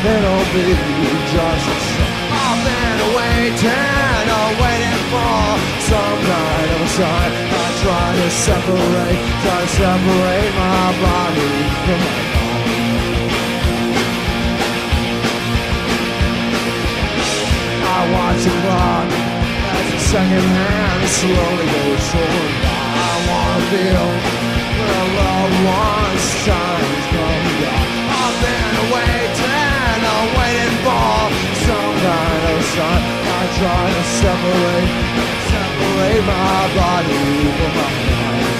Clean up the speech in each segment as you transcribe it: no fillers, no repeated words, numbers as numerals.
it'll be just the same. I've been waiting for some kind of a sign. I try to separate my body from my mind. I watch the clock as the second hand slowly goes toward by. I wanna feel when a loved one's time's come down. I've been waiting for some kind of sign. I try to separate my body from my mind.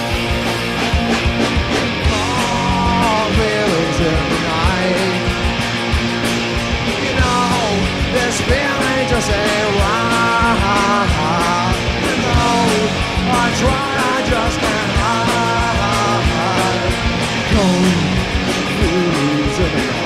All feelings in the night. You know, this feeling just ain't right. You know, I try, I just can't hide. Cold feelings in the night.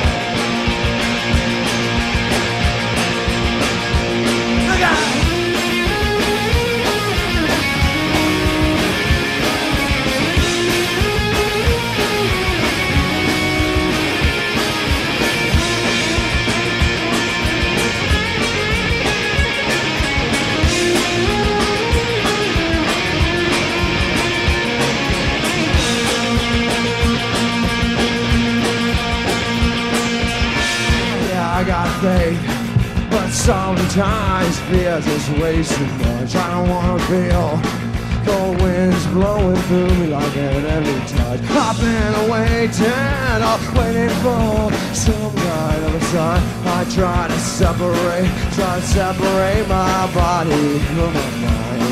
I got faith, but sometimes fear just way too much. I don't wanna feel cold winds blowing through me like an empty touch. I've been waiting for some kind of a sign. I try to separate my body from my mind.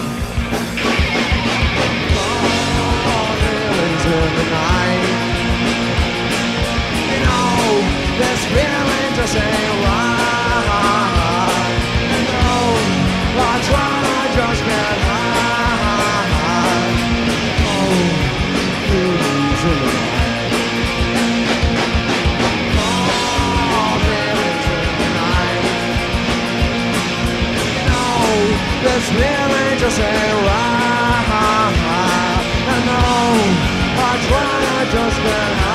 All feelings in the night. You know, this feeling just ain't right. You know, I try, I just can't hide. Oh, feelings in the night. Oh, feelings in the night. You know, this feeling just ain't right. I know, I try, I just can't hide.